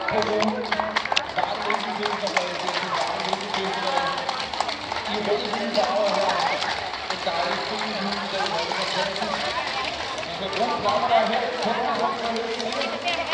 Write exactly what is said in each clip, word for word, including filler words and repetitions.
kommunen. Starten lykkefest og været til en varme lykkefest. I røde fine farver her. En dejlig fin hund, der er meget fantastisk. Vi skal bruge flammer, der er her. Tænker sig for lykkefest.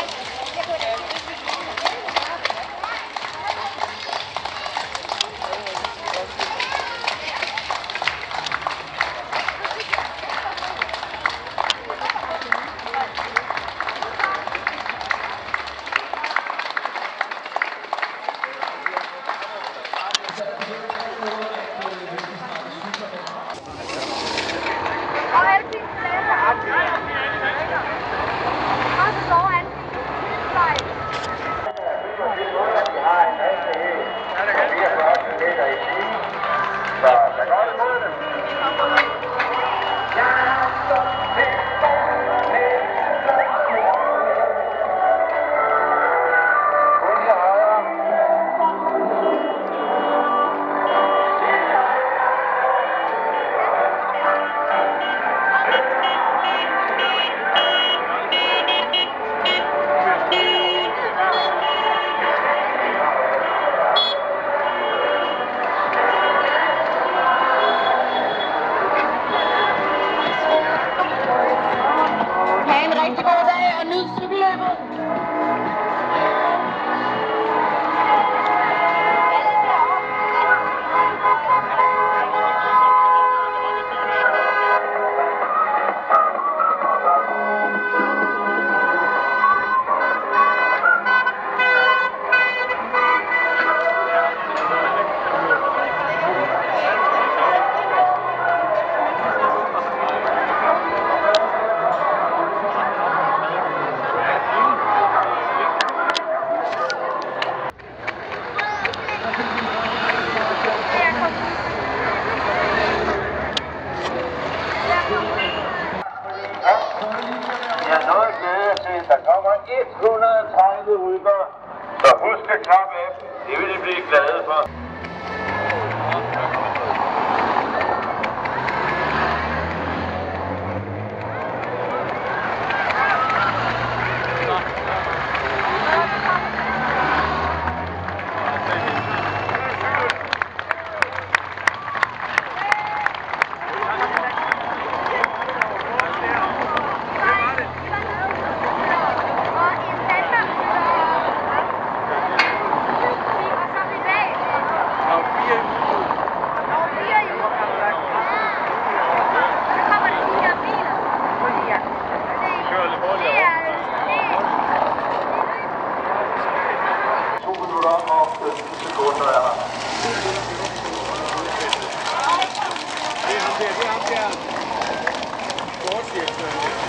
Der kommer et hundrede tredive ryttere, så husk at klappe af. Det vil I blive glade for. Sekunder er der. Det er ham der, det er ham der. Sportsdirektøren.